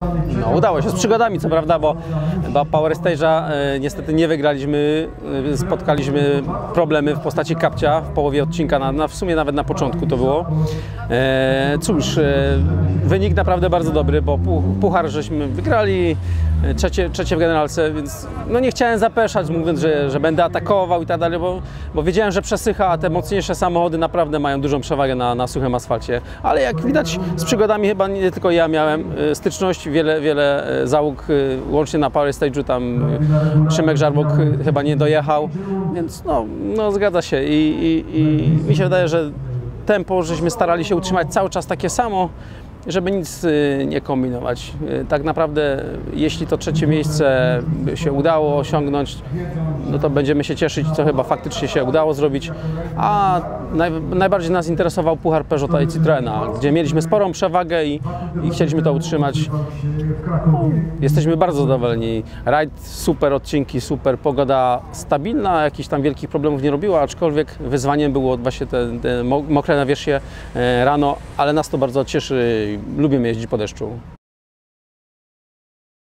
No, udało się z przygodami, co prawda, bo Power Stage'a niestety nie wygraliśmy. Spotkaliśmy problemy w postaci kapcia w połowie odcinka, w sumie nawet na początku to było. Cóż, wynik naprawdę bardzo dobry, bo puchar żeśmy wygrali, trzecie w generalce, więc no nie chciałem zapeszać, mówiąc, że będę atakował i tak dalej, bo wiedziałem, że przesycha, a te mocniejsze samochody naprawdę mają dużą przewagę na suchym asfalcie. Ale jak widać, z przygodami chyba nie tylko ja miałem styczność, wiele załóg, łącznie na Power Stage'u, tam Szymek Żarbok chyba nie dojechał, więc no zgadza się i mi się wydaje, że tempo żeśmy starali się utrzymać cały czas takie samo, żeby nic nie kombinować. Tak naprawdę, jeśli to trzecie miejsce by się udało osiągnąć, no to będziemy się cieszyć, co chyba faktycznie się udało zrobić. A najbardziej nas interesował puchar Peugeota i Citroena, gdzie mieliśmy sporą przewagę i chcieliśmy to utrzymać. Jesteśmy bardzo zadowoleni. Rajd super, odcinki super, pogoda stabilna, jakichś tam wielkich problemów nie robiła, aczkolwiek wyzwaniem było właśnie te mokre nawierzchnie rano, ale nas to bardzo cieszy. Lubimy jeździć po deszczu.